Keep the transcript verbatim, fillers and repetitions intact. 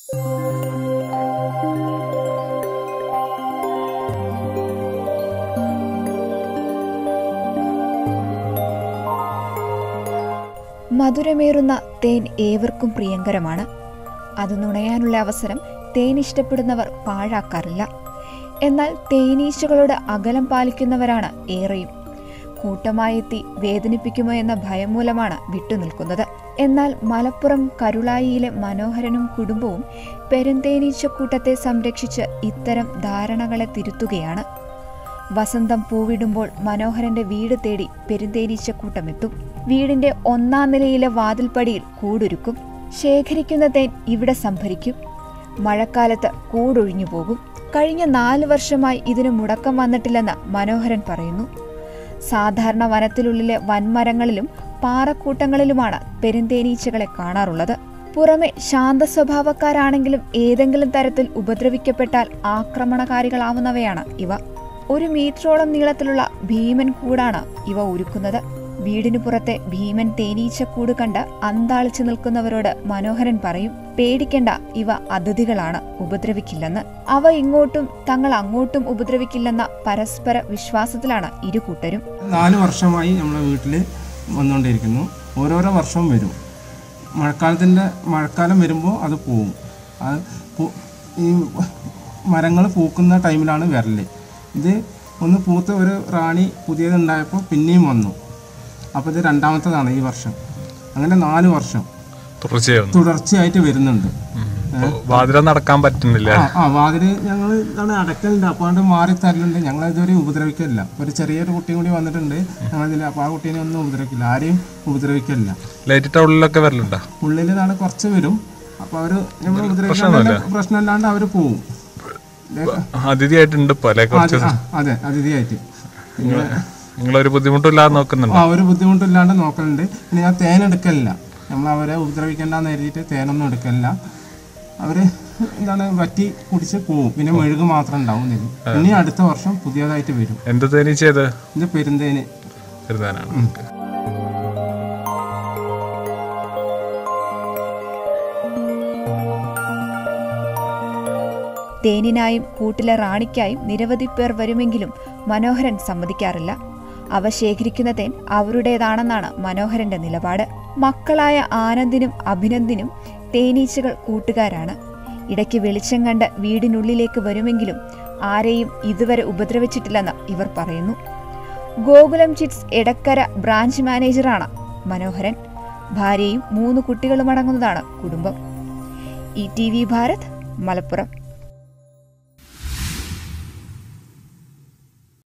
മധുരമേറുന്ന തേൻ ഏവർക്കും പ്രിയങ്കരമാണ്. അത് നുണയാനുള്ള അവസരം തേൻ ഇഷ്ടപ്പെടുന്നവർ പാഴാക്കാറില്ല. എന്നാൽ തേനീച്ചകളോട് അകലം പാലിക്കുന്നവരാണ് ഏറെയും. കൂട്ടമായെത്തി വേദനിപ്പിക്കുമോ എന്ന ഭയം മൂലമാണ് വിട്ടുനിൽക്കുന്നത്. എന്നാൽ മലപ്പുറം കരുളായിയിലെ മനോഹരനും കുടുംബവും പെരുന്തേനീച്ചക്കൂട്ടത്തെ സംരക്ഷിച്ച് ഇത്തരം ധാരണകളെ തിരുത്തുകയാണ്. വസന്തം പൂവിടുമ്പോൾ മനോഹരന്റെ വീട് തേടി പെരുന്തേനീച്ചക്കൂട്ടമെത്തും. വീടിന്റെ ഒന്നാം നിലയിലെ വാതിൽപ്പടിയിൽ കൂടൊരുക്കും. ശേഖരിക്കുന്ന തേൻ ഇവിടെ സംഭരിക്കും. മഴക്കാലത്ത് കൂടൊഴിഞ്ഞു പോകും. കഴിഞ്ഞ നാല് വർഷമായി ഇതിന് മുടക്കം വന്നിട്ടില്ലെന്ന് മനോഹരൻ പറയുന്നു. സാധാരണ വനത്തിനുള്ളിലെ വൻമരങ്ങളിലും പാറക്കൂട്ടങ്ങളിലുമാണ് പെരുന്തേനീച്ചകളെ കാണാറുള്ളത്. പുറമെ ശാന്ത സ്വഭാവക്കാരാണെങ്കിലും ഏതെങ്കിലും തരത്തിൽ ഉപദ്രവിക്കപ്പെട്ടാൽ ആക്രമണകാരികളാവുന്നവയാണ് ഇവ. ഒരു മീറ്ററോളം നീളത്തിലുള്ള ഭീമൻ കൂടാണ് ഇവ ഒരുക്കുന്നത്. വീടിനു പുറത്തെ ഭീമൻ തേനീച്ചക്കൂട് കണ്ട് അന്താളിച്ചു നിൽക്കുന്നവരോട് മനോഹരൻ പറയും, പേടിക്കണ്ട, ഇവ അതിഥികളാണ്, ഉപദ്രവിക്കില്ലെന്ന്. അവ ഇങ്ങോട്ടും തങ്ങൾ അങ്ങോട്ടും ഉപദ്രവിക്കില്ലെന്ന പരസ്പര വിശ്വാസത്തിലാണ് ഇരു കൂട്ടരും. നാല് വർഷമായി നമ്മുടെ വീട്ടിൽ വന്നുകൊണ്ടിരിക്കുന്നു. ഓരോരോ വർഷം വരും. മഴക്കാലത്തിൻ്റെ മഴക്കാലം വരുമ്പോൾ അത് പോവും. അത് ഈ മരങ്ങൾ പൂക്കുന്ന ടൈമിലാണ് വരല്. ഇത് ഒന്ന് പൂത്ത ഒരു റാണി പുതിയതുണ്ടായപ്പോൾ പിന്നെയും വന്നു. അപ്പോൾ ഇത് രണ്ടാമത്തതാണ് ഈ വർഷം. അങ്ങനെ നാല് വർഷം തുടർച്ചയായിട്ട് വരുന്നുണ്ട്. വാതില നടക്കാൻ പറ്റുന്നില്ല. ആ വാതില് ഞങ്ങൾ ഇതാണ് അടക്കലുണ്ട്. അപ്പോൾ അത് മാറി തരലുണ്ട്. ഞങ്ങൾ ഇതുവരെ ഉപദ്രവിക്കില്ല. ഒരു ചെറിയൊരു കുട്ടിയും കൂടി വന്നിട്ടുണ്ട് ഞങ്ങളിതിൽ. അപ്പോൾ ആ കുട്ടീനെ ഒന്നും ഉപദ്രവിക്കില്ല, ആരെയും ഉപദ്രവിക്കില്ല. ലൈറ്റ് ഉള്ളിലൊക്കെ വരലുണ്ടോ? ഉള്ളിൽ നാളെ കുറച്ച് വരും. അപ്പോൾ അവർ നമ്മൾ ഉപദ്രവിക്കാൻ പ്രശ്നമില്ലാണ്ട് അവർ പോവും. അതിഥിയായിട്ടുണ്ട്. അതെ, അതിഥിയായിട്ട് നിങ്ങളൊരു ബുദ്ധിമുട്ടില്ലാതെ നോക്കുന്നുണ്ട്. ആ ഒരു ബുദ്ധിമുട്ടില്ലാണ്ട് നോക്കലുണ്ട്. പിന്നെ ഞാൻ തേൻ എടുക്കലില്ല. നമ്മൾ അവരെ ഉപദ്രവിക്കേണ്ടെന്ന് എഴുതിയിട്ട് തേനൊന്നും എടുക്കലില്ല. അവര് എന്താണ് വറ്റി കുടിച്ച് പോവും. പിന്നെ മെഴുക് മാത്രം ഉണ്ടാവും. ഇനി അടുത്ത വർഷം പുതിയതായിട്ട് വരും. എന്ത് തേനീച്ചത്? ഇത് പെരുന്തേന്. തേനിനായും കൂട്ടിലെ റാണിക്കായും നിരവധി പേർ വരുമെങ്കിലും മനോഹരൻ സമ്മതിക്കാറില്ല. അവ ശേഖരിക്കുന്ന തേൻ അവരുടേതാണെന്നാണ് മനോഹരന്റെ നിലപാട്. മക്കളായ ആനന്ദിനും അഭിനന്ദിനും തേനീച്ചകൾ കൂട്ടുകാരാണ്. ഇടയ്ക്ക് വെളിച്ചം കണ്ട് വീടിനുള്ളിലേക്ക് വരുമെങ്കിലും ആരെയും ഇതുവരെ ഉപദ്രവിച്ചിട്ടില്ലെന്ന് ഇവർ പറയുന്നു. ഗോകുലം ചിറ്റ്സ് എടക്കര ബ്രാഞ്ച് മാനേജറാണ് മനോഹരൻ. ഭാര്യയും മൂന്ന് കുട്ടികളുമടങ്ങുന്നതാണ് കുടുംബം. E T V Bharat, Malappuram.